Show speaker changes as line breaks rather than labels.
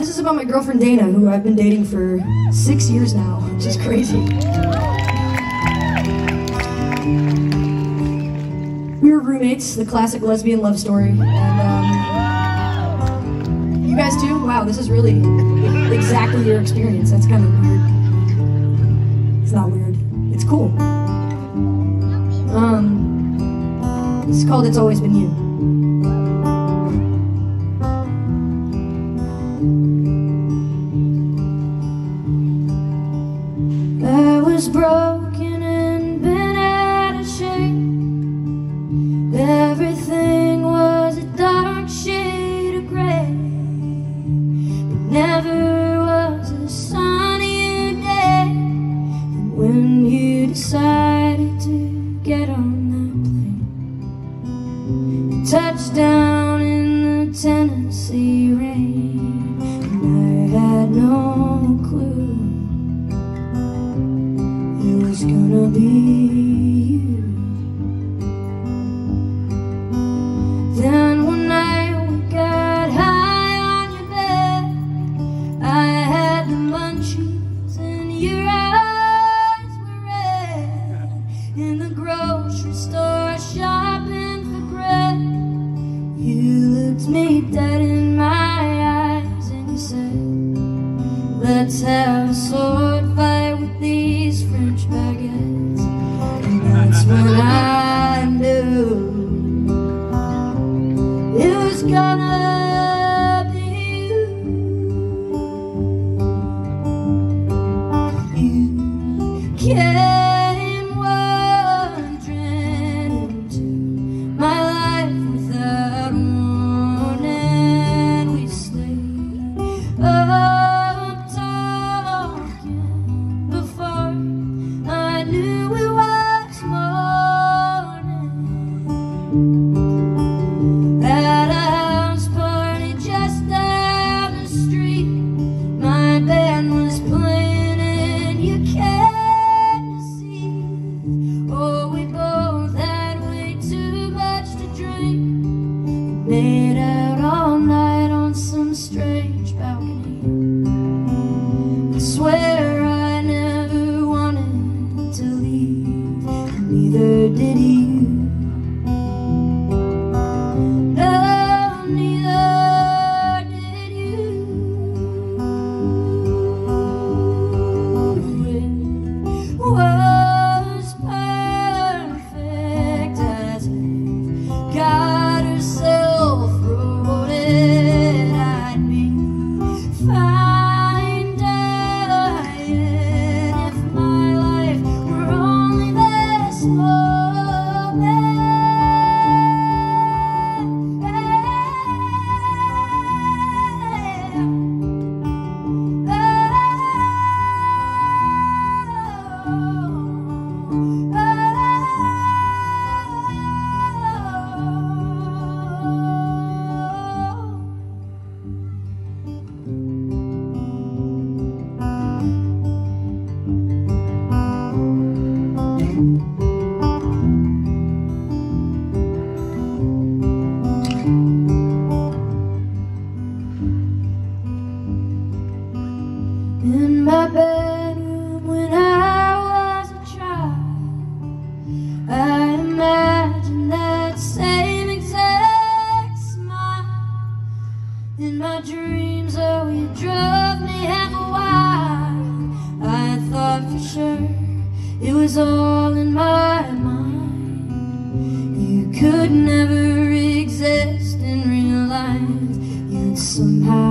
This is about my girlfriend Dana, who I've been dating for 6 years now, which is crazy. We were roommates, the classic lesbian love story, and you guys too? Wow, this is really exactly your experience. That's kind of weird. It's not weird. It's cool. It's called It's Always Been You. I was broken and bent out of shape. Everything was a dark shade of gray, but never was a sunnier day than when you decided to get on that plane. Touchdown in the Tennessee rain, and I had no clue it was gonna be you. Then one night we got high on your bed. I had the munchies and your eyes were red. In the grocery store shopping for bread, you looked me dead in my eyes and you said, let's have a sword fight with these French baguettes. And that's when I knew it was gonna be you. You came wandering into my life without warning. We stayed up talking before I knew it was morning. At a house party just down the street, my band was playing and you came to see. Oh, we both had way too much to drink. We made out all night on some strange balcony. I swear I never wanted to leave, and neither did you. No, neither did you. It was perfect as if God herself wrote it. I'd be fine dying if my life were only this moment. In my bedroom when I was a child, I imagined that same exact smile. In my dreams, oh, you drove me half a while. I thought for sure it was all in my mind. You could never exist in real life. You'd somehow